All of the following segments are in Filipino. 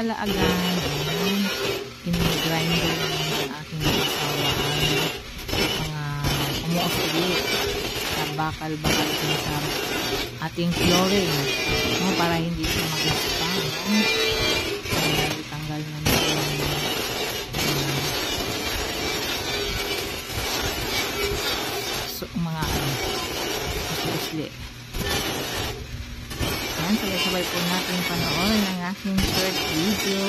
kalaagan, ayan, in-grinder naman sa aking asawa ang mga umuusli sa bakal-bakal din sa ating flooring, no, para hindi siya mag-ispa. Kaya itanggal na natin mga usli. Yan, sabay-sabay po natin panoorin ang aking short video.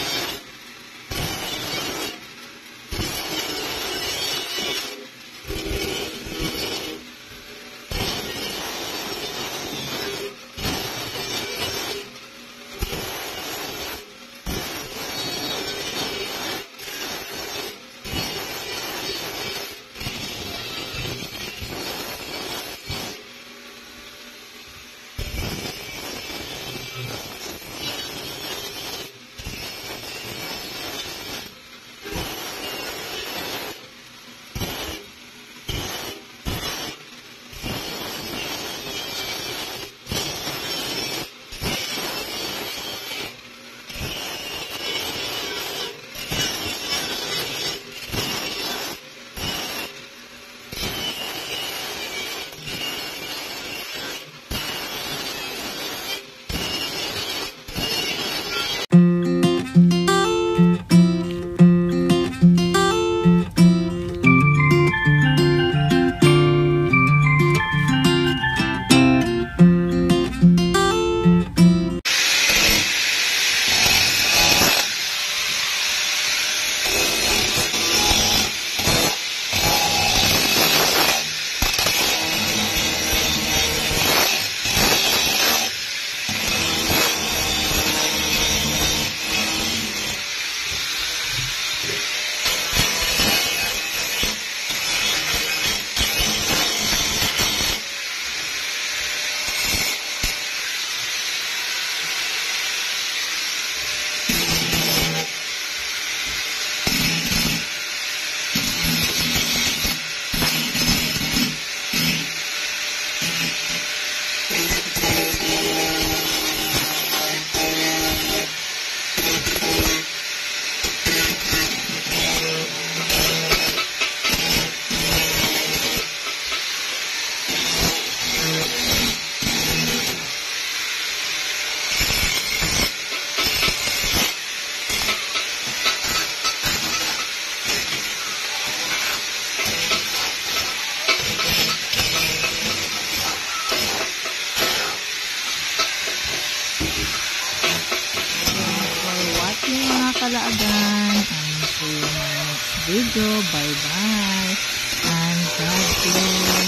Kalaagan, and see you in my next video. Bye bye and God bless.